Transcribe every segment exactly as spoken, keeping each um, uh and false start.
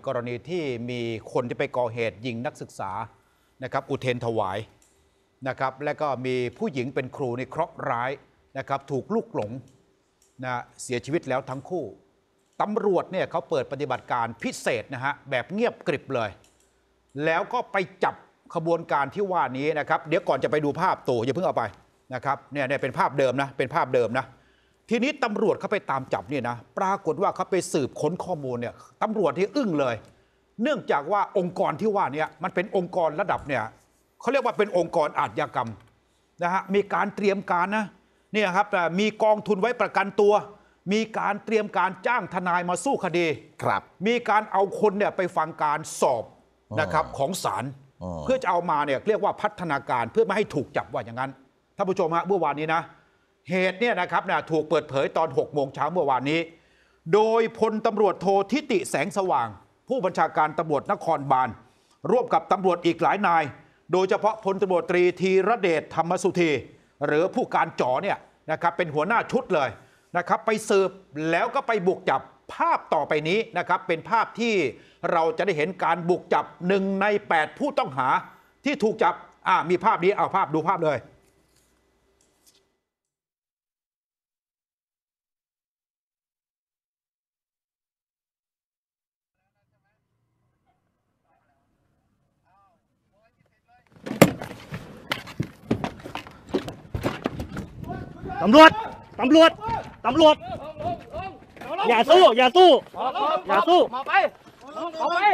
กรณีที่มีคนที่ไปก่อเหตุยิงนักศึกษานะครับอุเทรนถวายนะครับและก็มีผู้หญิงเป็นครูในเคราะห์ร้ายนะครับถูกลูกหลงนะเสียชีวิตแล้วทั้งคู่ตำรวจเนี่ยเขาเปิดปฏิบัติการพิเศษนะฮะแบบเงียบกริบเลยแล้วก็ไปจับขบวนการที่ว่านี้นะครับเดี๋ยวก่อนจะไปดูภาพตัวอย่าเพิ่งเอาไปนะครับเนี่ยเนี่ยเป็นภาพเดิมนะเป็นภาพเดิมนะทีนี้ตำรวจเขาไปตามจับเนี่ยนะปรากฏว่าเขาไปสืบค้นข้อมูลเนี่ยตำรวจที่อึ้งเลยเนื่องจากว่าองค์กรที่ว่านี้มันเป็นองค์กรระดับเนี่ยเขาเรียกว่าเป็นองค์กรอาชญากรรมนะฮะมีการเตรียมการนะเนี่ยครับมีกองทุนไว้ประกันตัวมีการเตรียมการจ้างทนายมาสู้คดีครับมีการเอาคนเนี่ยไปฟังการสอบนะครับของศาลเพื่อจะเอามาเนี่ยเรียกว่าพัฒนาการเพื่อไม่ให้ถูกจับว่าอย่างนั้นท่านผู้ชมฮะเมื่อวานนี้นะเหตุเนี่ยนะครับเนี่ยถูกเปิดเผยตอนหกโมงเช้าเมื่อวานนี้โดยพลตำรวจโททิติแสงสว่างผู้บัญชาการตำรวจนครบาลร่วมกับตำรวจอีกหลายนายโดยเฉพาะพลตำรวจตรีธีรเดชธรรมสุธีหรือผู้การจ๋อเนี่ยนะครับเป็นหัวหน้าชุดเลยนะครับไปสืบแล้วก็ไปบุกจับภาพต่อไปนี้นะครับเป็นภาพที่เราจะได้เห็นการบุกจับหนึ่งในแปดผู้ต้องหาที่ถูกจับอ่ามีภาพนี้เอาภาพดูภาพเลยตำรวจ ตำรวจ ตำรวจ อย่าสู้ อย่าสู้ อย่าสู้มาไปมาไป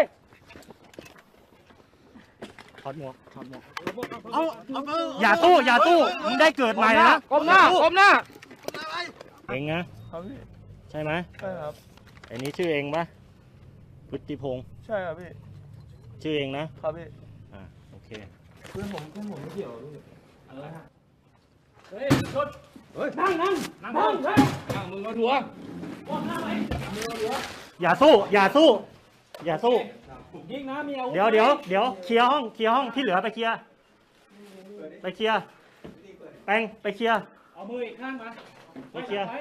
ถอดหมวกถอดหมวกอย่าสู้ อย่าสู้ มึงได้เกิดใหม่นะก้มหน้าก้มหน้าเองนะใช่ไหมใช่ครับไอ้นี้ชื่อเองปะพุทธิพงศ์ใช่ครับพี่ชื่อเองนะครับพี่อ่าโอเคเพื่อนผมเพื่อนผมไม่เกี่ยวพี่อะไรฮะเฮ้ยชนเฮ้ยนั่งนั่งนั่งนั่งนั่งมึงมาถัวอย่าสู้ อย่าสู้ อย่าสู้ยิงนะมีอาวุธเดี๋ยวเดี๋ยวเดี๋ยวเคลียร์ห้องเคลียร์ห้องที่เหลือไปเคลียร์ไปเคลียร์แปงไปเคลียร์เอามืออีกข้างมาไปเคลียร์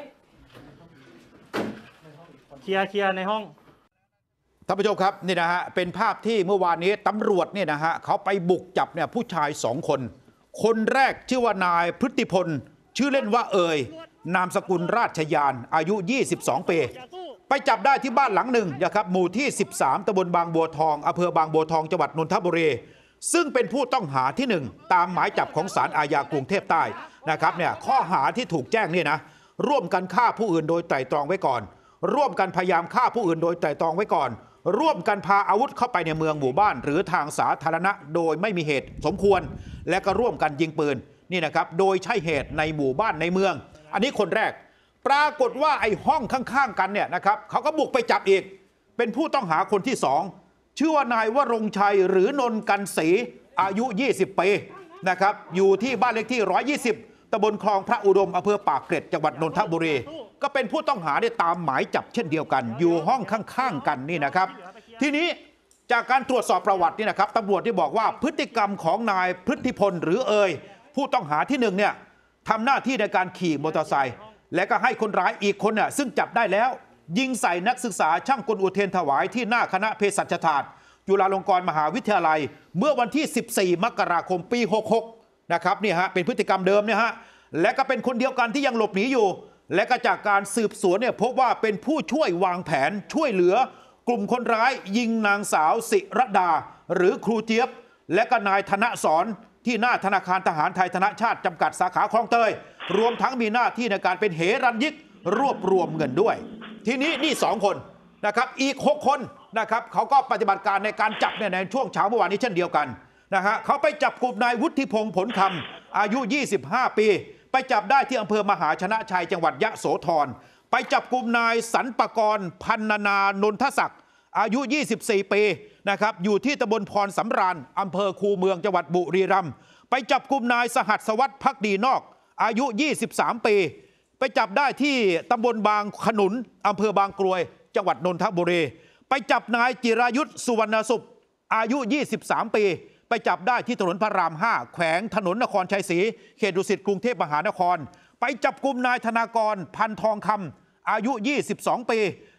เคลียร์เคลียร์ในห้องท่านผู้ชมครับนี่นะฮะเป็นภาพที่เมื่อวานนี้ตำรวจเนี่ยนะฮะเขาไปบุกจับเนี่ยผู้ชายสองคนคนแรกชื่อว่านายพฤติพลชื่อเล่นว่าเอยนามสกุลราชยานอายุยี่สิบสองปีไปจับได้ที่บ้านหลังหนึ่งนะครับหมู่ที่สิบสามตำบลบางบัวทองอำเภอบางบัวทองจังหวัดนนทบุรีซึ่งเป็นผู้ต้องหาที่หนึ่งตามหมายจับของศาลอาญากรุงเทพใต้นะครับเนี่ยข้อหาที่ถูกแจ้งนี่นะร่วมกันฆ่าผู้อื่นโดยไตร่ตรองไว้ก่อนร่วมกันพยายามฆ่าผู้อื่นโดยไตร่ตรองไว้ก่อนร่วมกันพาอาวุธเข้าไปในเมืองหมู่บ้านหรือทางสาธารณะโดยไม่มีเหตุสมควรและก็ร่วมกันยิงปืนนี่นะครับโดยใช้เหตุในหมู่บ้านในเมืองอันนี้คนแรกปรากฏว่าไอ้ห้องข้างๆกันเนี่ยนะครับเขาก็บุกไปจับอีกเป็นผู้ต้องหาคนที่สองชื่อว่านายวรงชัยหรือนนกันศรีอายุยี่สิบปีนะครับอยู่ที่บ้านเลขที่หนึ่งร้อยยี่สิบตำบลคลองพระอุดมอำเภอปากเกร็ดจังหวัดนนทบุรีก็เป็นผู้ต้องหาเนี่ยตามหมายจับเช่นเดียวกันอยู่ห้องข้างๆกันนี่นะครับทีนี้จากการตรวจสอบประวัตินี่นะครับตำรวจที่บอกว่าพฤติกรรมของนายพฤติพลหรือเอยผู้ต้องหาที่หนึ่งเนี่ยทำหน้าที่ในการขี่มอเตอร์ไซค์และก็ให้คนร้ายอีกคนน่ะซึ่งจับได้แล้วยิงใส่นักศึกษาช่างกลอุเทรนถวายที่หน้าคณะเภสัชศาสตร์จุฬาลงกรณ์มหาวิทยาลัยเมื่อวันที่สิบสี่มกราคมปีหกหกนะครับนี่ฮะเป็นพฤติกรรมเดิมเนี่ยฮะและก็เป็นคนเดียวกันที่ยังหลบหนีอยู่และก็จากการสืบสวนเนี่ยพบว่าเป็นผู้ช่วยวางแผนช่วยเหลือกลุ่มคนร้ายยิงนางสาวศิรดาหรือครูเจี๊ยบและก็นายธนสรที่หน้าธนาคารทหารไทยธนชาติจำกัดสาขาคลองเตยรวมทั้งมีหน้าที่ในการเป็นเหรัญญิกรวบรวมเงินด้วยทีนี้นี่สองคนนะครับอีกหกคนนะครับเขาก็ปฏิบัติการในการจับในช่วงเช้าเมื่อวานนี้เช่นเดียวกันนะฮะเขาไปจับกลุ่มนายวุฒิพงศ์ผลคำอายุยี่สิบห้าปีไปจับได้ที่อำเภอมหาชนะชัยจังหวัดยะโสธรไปจับกลุ่มนายสันปกรณ์พันนานนทศักดิ์อายุยี่สิบสี่ปีนะครับอยู่ที่ตำบลพรสำราญอำเภอคูเมืองจังหวัดบุรีรัมย์ไปจับกลุ่มนายสหัสวัฒน์ภักดีนอกอายุยี่สิบสามปีไปจับได้ที่ตำบลบางขนุนอำเภอบางกรวยจังหวัดนนทบุรีไปจับนายจิรายุทธสุวรรณสุขอายุยี่สิบสามปีไปจับได้ที่ถนนพระรามห้าแขวงถนนนครชัยศรีเขตดุสิตกรุงเทพมหานครไปจับกลุ่มนายธนากรพันทองคำอายุยี่สิบสองปี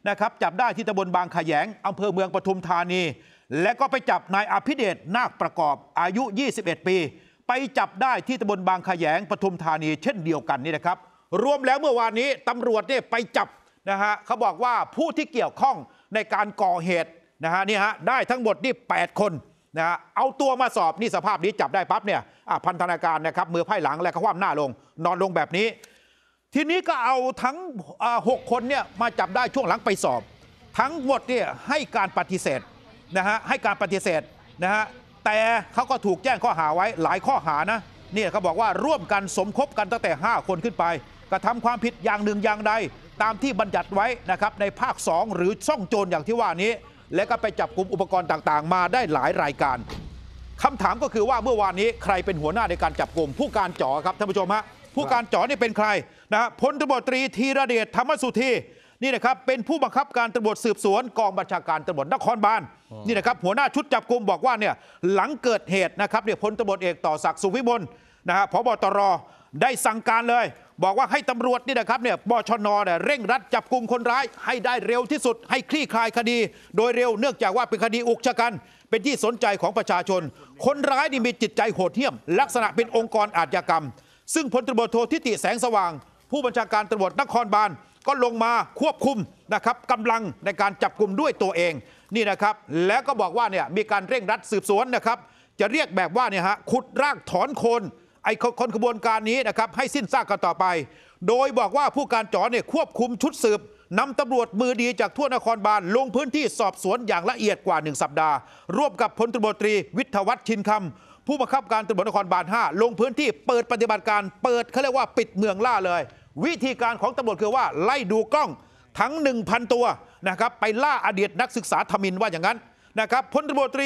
นะครับจับได้ที่ตำบลบางขยงอำเภอเมืองปทุมธานี และก็ไปจับนายอภิเดชนาคประกอบอายุยี่สิบเอ็ดปีไปจับได้ที่ตำบลบางขยงปทุมธานีเช่นเดียวกันนี่นะครับรวมแล้วเมื่อวานนี้ตำรวจเนี่ยไปจับนะฮะเขาบอกว่าผู้ที่เกี่ยวข้องในการก่อเหตุนะฮะนี่ฮะได้ทั้งหมดนี่แปดคนนะฮะเอาตัวมาสอบนี่สภาพนี้จับได้ปั๊บเนี่ยพันธนาการนะครับมือไพ่หลังและเขาคว่ำหน้าลงนอนลงแบบนี้ทีนี้ก็เอาทั้งหกคนเนี่ยมาจับได้ช่วงหลังไปสอบทั้งหมดเนี่ยให้การปฏิเสธนะฮะให้การปฏิเสธนะฮะแต่เขาก็ถูกแจ้งข้อหาไว้หลายข้อหานะนี่เขาบอกว่าร่วมกันสมคบกันตั้งแต่ห้าคนขึ้นไปกระทำความผิดอย่างหนึ่งอย่างใดตามที่บัญญัติไว้นะครับในภาคสองหรือซ่องโจรอย่างที่ว่านี้และก็ไปจับกลุ่มอุปกรณ์ต่างๆมาได้หลายรายการคำถามก็คือว่าเมื่อวานนี้ใครเป็นหัวหน้าในการจับกลุ่มผู้การจ๋อครับท่านผู้ชมฮะผู้การจ๋อนี่เป็นใครนะพลตบตรีธีรเดชธรรมสุธีนี่นะครับเป็นผู้บังคับการตำรวจสืบสวนกองบัญชาการตำรวจนครบาลนี่นะครับหัวหน้าชุดจับกลุ่มบอกว่าเนี่ยหลังเกิดเหตุนะครับเนี่ยพลตำรวจเอกต่อศักดิ์สุวิมลนะฮะผบตรได้สั่งการเลยบอกว่าให้ตำรวจนี่นะครับเนี่ยบชนเนี่ยเร่งรัดจับกลุ่มคนร้ายให้ได้เร็วที่สุดให้คลี่คลายคดีโดยเร็วเนื่องจากว่าเป็นคดีอุกชะกันเป็นที่สนใจของประชาชนคนร้ายนี่มีจิตใจโหดเหี้ยมลักษณะเป็นองค์กรอาชญากรรมซึ่งพลตำรวจโททิติแสงสว่างผู้บัญชาการตำรวจนครบาลก็ลงมาควบคุมนะครับกำลังในการจับกลุ่มด้วยตัวเองนี่นะครับแล้วก็บอกว่าเนี่ยมีการเร่งรัดสืบสวนนะครับจะเรียกแบบว่าเนี่ยฮะขุดรากถอนโคนไอ้คนขบวนการนี้นะครับให้สิ้นซากกันต่อไปโดยบอกว่าผู้การจ๋อเนี่ยควบคุมชุดสืบนำตำรวจมือดีจากทั่วนครบาลลงพื้นที่สอบสวนอย่างละเอียดกว่าหนึ่งสัปดาห์ร่วมกับพลตำรวจตรีวิทยวัฒน์ชินคำผู้บังคับการตำรวจนครบาลห้าลงพื้นที่เปิดปฏิบัติการเปิดเขาเรียกว่าปิดเมืองล่าเลยวิธีการของตำรวจคือว่าไล่ดูกล้องทั้ง หนึ่งพัน ตัวนะครับไปล่าอดีตนักศึกษาทมิฬว่าอย่างนั้นนะครับพลตำรวจตรี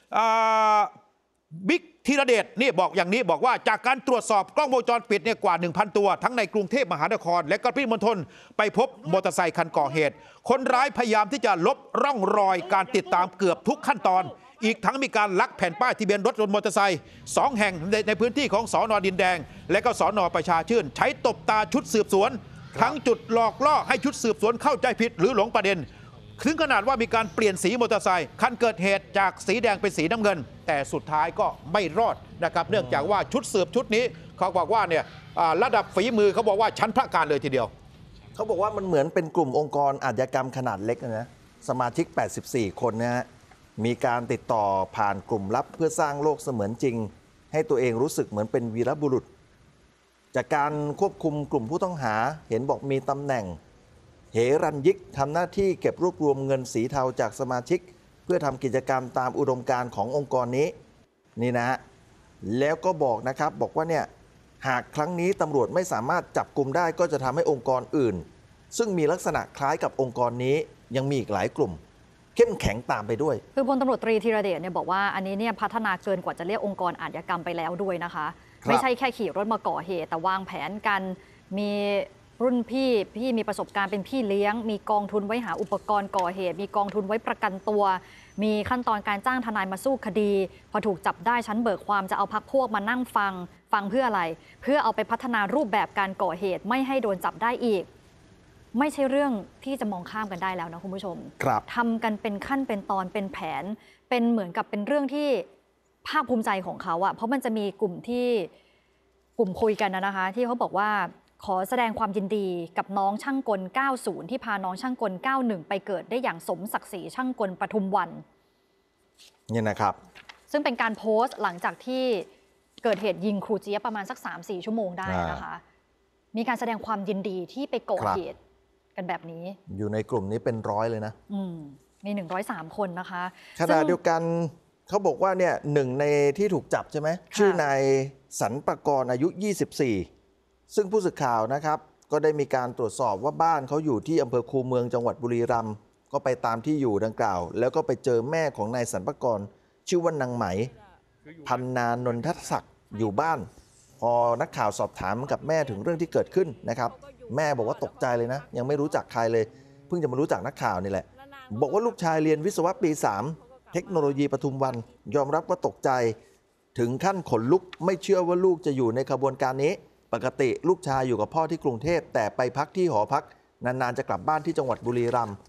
บิ๊กธีรเดชนี่บอกอย่างนี้บอกว่าจากการตรวจสอบกล้องวงจรปิดเนี่ยกว่า หนึ่งพัน ตัวทั้งในกรุงเทพมหานครและก็ปริมณฑลไปพบมอเตอร์ไซค์คันก่อเหตุคนร้ายพยายามที่จะลบร่องรอยการติดตามเกือบทุกขั้นตอนอีกทั้งมีการลักแผ่นป้ายทะเบียนรถยนต์มอเตอร์ไซค์สองแห่งในในพื้นที่ของสน.ดินแดงและก็สน.ประชาชื่นใช้ตบตาชุดสืบสวนทั้งจุดหลอกล่อให้ชุดสืบสวนเข้าใจผิดหรือหลงประเด็นถึงขนาดว่ามีการเปลี่ยนสีมอเตอร์ไซค์คันเกิดเหตุจากสีแดงเป็นสีน้ำเงินแต่สุดท้ายก็ไม่รอดนะครับเนื่องจากว่าชุดสืบชุดนี้เขาบอกว่าเนี่ยระดับฝีมือเขาบอกว่าชั้นพระการเลยทีเดียวเขาบอกว่ามันเหมือนเป็นกลุ่มองค์กรอาชญากรรมขนาดเล็กนะสมาชิกแปดสิบสี่คนนะฮะมีการติดต่อผ่านกลุ่มลับเพื่อสร้างโลกเสมือนจริงให้ตัวเองรู้สึกเหมือนเป็นวีรบุรุษจากการควบคุมกลุ่มผู้ต้องหาเห็นบอกมีตำแหน่งเหรัญยิกทำหน้าที่เก็บรวบรวมเงินสีเทาจากสมาชิกเพื่อทำกิจกรรมตามอุดมการณ์ขององค์กรนี้นี่นะฮะแล้วก็บอกนะครับบอกว่าเนี่ยหากครั้งนี้ตำรวจไม่สามารถจับกุมได้ก็จะทำให้องค์กรอื่นซึ่งมีลักษณะคล้ายกับองค์กรนี้ยังมีอีกหลายกลุ่มเข้มแข็งตามไปด้วยคือพลตำรวจตรีธีรเดชเนี่ยบอกว่าอันนี้เนี่ยพัฒนาเกินกว่าจะเรียกองค์กรอาชญากรรมไปแล้วด้วยนะคะไม่ใช่แค่ขี่รถมาก่อเหตุแต่วางแผนกันมีรุ่นพี่พี่มีประสบการณ์เป็นพี่เลี้ยงมีกองทุนไว้หาอุปกรณ์ก่อเหตุมีกองทุนไว้ประกันตัวมีขั้นตอนการจ้างทนายมาสู้คดีพอถูกจับได้ชั้นเบิกความจะเอาพรรคพวกมานั่งฟังฟังเพื่ออะไรเพื่อเอาไปพัฒนารูปแบบการก่อเหตุไม่ให้โดนจับได้อีกไม่ใช่เรื่องที่จะมองข้ามกันได้แล้วนะคุณผู้ชมทำกันเป็นขั้นเป็นตอนเป็นแผนเป็นเหมือนกับเป็นเรื่องที่ภาคภูมิใจของเขาอะเพราะมันจะมีกลุ่มที่กลุ่มคุยกันนะคะที่เขาบอกว่าขอแสดงความยินดีกับน้องช่างกลเก้าสิบที่พาน้องช่างกลเก้าสิบเอ็ดไปเกิดได้อย่างสมศักดิ์ศรีช่างกลปทุมวันนี่นะครับซึ่งเป็นการโพสต์หลังจากที่เกิดเหตุยิงครูเจี๊ยบประมาณสัก สามสี่ ชั่วโมงได้นะคะมีการแสดงความยินดีที่ไปก่อเหตุกันแบบนี้อยู่ในกลุ่มนี้เป็นร้อยเลยนะอืมมีหนึ่งร้อยสามคนนะคะขณะเดียวกันเขาบอกว่าเนี่ยหนึ่งในที่ถูกจับใช่ไหมชื่อนายสรรปกรณ์อายุยี่สิบสี่ซึ่งผู้สื่อข่าวนะครับก็ได้มีการตรวจสอบว่าบ้านเขาอยู่ที่อำเภอคูเมืองจังหวัดบุรีรัมย์ก็ไปตามที่อยู่ดังกล่าวแล้วก็ไปเจอแม่ของนายสรรปกรณ์ชื่อว่านางไหมพันนานนทศักดิ์อยู่บ้านพอนักข่าวสอบถามกับแม่ถึงเรื่องที่เกิดขึ้นนะครับแม่บอกว่าตกใจเลยนะยังไม่รู้จักใครเลยเพิ่งจะมารู้จักนักข่าวนี่แหละบอกว่าลูกชายเรียนวิศวะปีสามเทคโนโลยีปทุมวันยอมรับว่าตกใจถึงขั้นขนลุกไม่เชื่อว่าลูกจะอยู่ในขบวนการนี้ปกติลูกชายอยู่กับพ่อที่กรุงเทพแต่ไปพักที่หอพักนานๆจะกลับบ้านที่จังหวัดบุรีรัมย์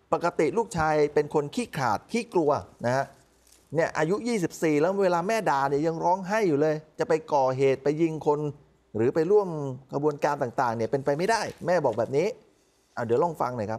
ปกติลูกชายเป็นคนขี้ขลาดขี้กลัวนะฮะเนี่ยอายุ ยี่สิบสี่ แล้วเวลาแม่ด่าเนี่ยยังร้องไห้อยู่เลย จะไปก่อเหตุไปยิงคน หรือไปร่วมกระบวนการต่างๆเนี่ยเป็นไปไม่ได้แม่บอกแบบนี้เอาเดี๋ยวลองฟังหน่อยครับ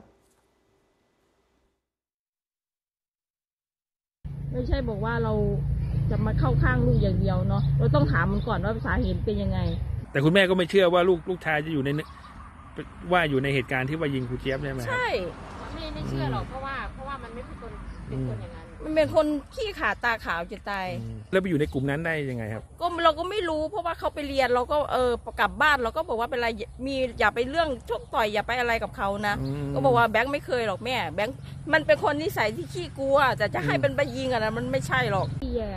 ไม่ใช่บอกว่าเราจะมาเข้าข้างลูกอย่างเดียวเนาะเราต้องถามมันก่อนว่าสาเหตุเป็นยังไงแต่คุณแม่ก็ไม่เชื่อว่าลูกลูกชายจะอยู่ในว่าอยู่ในเหตุการณ์ที่ว่ายิงครูเจี๊ยบใช่ไหมใช่ไม่ไม่เชื่อหรอกเพราะว่าเพราะว่ามันไม่เป็นคนเป็นคนอย่างนั้นมันเป็นคนขี้ขาตาขาวจะตายแล้วไปอยู่ในกลุ่มนั้นได้ยังไงครับก็เราก็ไม่รู้เพราะว่าเขาไปเรียนเราก็เออกลับบ้านเราก็บอกว่าเป็นไรมีอย่าไปเรื่องชกต่อยอย่าไปอะไรกับเขานะก็บอกว่าแบงค์ไม่เคยหรอกแม่แบงค์มันเป็นคนนิสัยที่ขี้กลัวแต่จะให้เป็นไปยิงอะนะมันไม่ใช่หรอกพี่แย่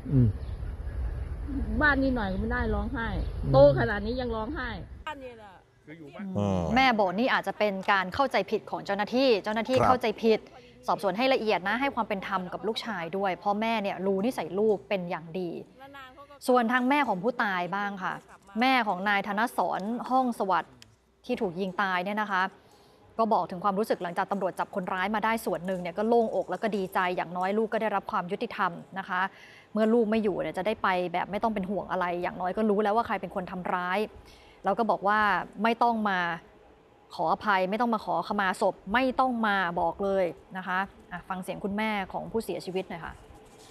บ้านนี้หน่อยก็ไม่ได้ร้องไห้โตขนาดนี้ยังร้องไห้บ้านนี้แหละแม่บอกนี่อาจจะเป็นการเข้าใจผิดของเจ้าหน้าที่เจ้าหน้าที่เข้าใจผิดสอบสวนให้ละเอียดนะให้ความเป็นธรรมกับลูกชายด้วยเพราะแม่เนี่ยรู้นิสัยลูกเป็นอย่างดีส่วนทางแม่ของผู้ตายบ้างค่ะแม่ของนายธนสรห้องสวัสดิ์ที่ถูกยิงตายเนี่ยนะคะก็บอกถึงความรู้สึกหลังจากตำรวจจับคนร้ายมาได้ส่วนหนึ่งเนี่ยก็โล่งอกแล้วก็ดีใจอย่างน้อยลูกก็ได้รับความยุติธรรมนะคะเมื่อลูกไม่อยู่เนี่ยจะได้ไปแบบไม่ต้องเป็นห่วงอะไรอย่างน้อยก็รู้แล้วว่าใครเป็นคนทำร้ายแล้วก็บอกว่าไม่ต้องมาขออภัยไม่ต้องมาขอขมาศพไม่ต้องมาบอกเลยนะคะะฟังเสียงคุณแม่ของผู้เสียชีวิตหน่อยค่ะ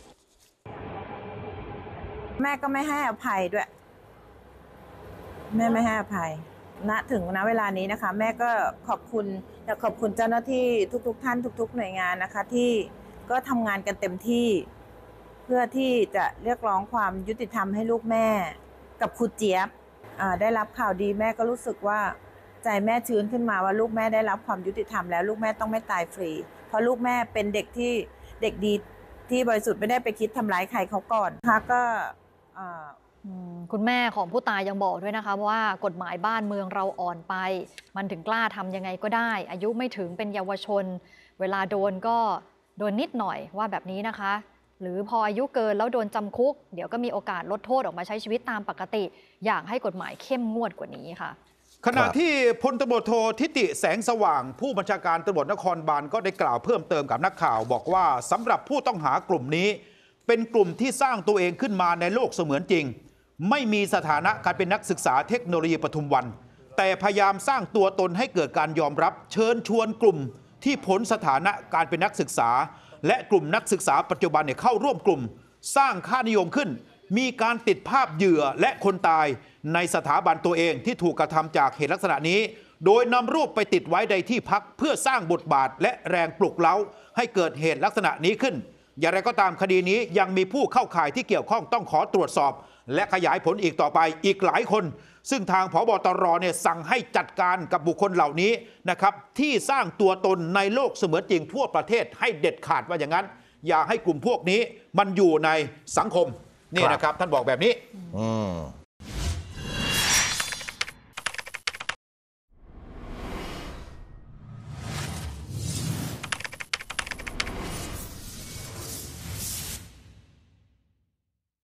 แม่ก็ไม่ให้อภัยด้วยแม่ไม่ให้อภัยณถึงณเวลานี้นะคะแม่ก็ขอบคุณอยากขอบคุณเจ้าหน้าที่ทุกๆท่านทุกๆหน่วยงานนะคะที่ก็ทำงานกันเต็มที่เพื่อที่จะเรียกร้องความยุติธรรมให้ลูกแม่กับครูเจี๊ยบได้รับข่าวดีแม่ก็รู้สึกว่าใจแม่ชื้นขึ้นมาว่าลูกแม่ได้รับความยุติธรรมแล้วลูกแม่ต้องไม่ตายฟรีเพราะลูกแม่เป็นเด็กที่เด็กดีที่บริสุทธิ์ไม่ได้ไปคิดทำร้ายใครเขาก่อนนะคะก็คุณแม่ของผู้ตายยังบอกด้วยนะคะว่ากฎหมายบ้านเมืองเราอ่อนไปมันถึงกล้าทำยังไงก็ได้อายุไม่ถึงเป็นเยาวชนเวลาโดนก็โดนนิดหน่อยว่าแบบนี้นะคะหรือพออายุเกินแล้วโดนจำคุกเดี๋ยวก็มีโอกาสลดโทษออกมาใช้ชีวิตตามปกติอยากให้กฎหมายเข้มงวดกว่านี้ค่ะขณะที่พลตำรวจโททิติแสงสว่างผู้บัญชาการตำรวจนครบาลก็ได้กล่าวเพิ่มเติมกับนักข่าวบอกว่าสำหรับผู้ต้องหากลุ่มนี้เป็นกลุ่มที่สร้างตัวเองขึ้นมาในโลกเสมือนจริงไม่มีสถานะการเป็นนักศึกษาเทคโนโลยีปทุมวันแต่พยายามสร้างตัวตนให้เกิดการยอมรับเชิญชวนกลุ่มที่พ้นสถานะการเป็นนักศึกษาและกลุ่มนักศึกษาปัจจุบันเนี่ยเข้าร่วมกลุ่มสร้างค่านิยมขึ้นมีการติดภาพเหยื่อและคนตายในสถาบันตัวเองที่ถูกกระทำจากเหตุลักษณะนี้โดยนำรูปไปติดไว้ในที่พักเพื่อสร้างบทบาทและแรงปลุกเร้าให้เกิดเหตุลักษณะนี้ขึ้นอย่างไรก็ตามคดีนี้ยังมีผู้เข้าข่ายที่เกี่ยวข้องต้องขอตรวจสอบและขยายผลอีกต่อไปอีกหลายคนซึ่งทางผบ.ตร.เนี่ยสั่งให้จัดการกับบุคคลเหล่านี้นะครับที่สร้างตัวตนในโลกเสมือนจริงทั่วประเทศให้เด็ดขาดว่าอย่างนั้นอย่าให้กลุ่มพวกนี้มันอยู่ในสังคมนี่นะครับท่านบอกแบบนี้อืม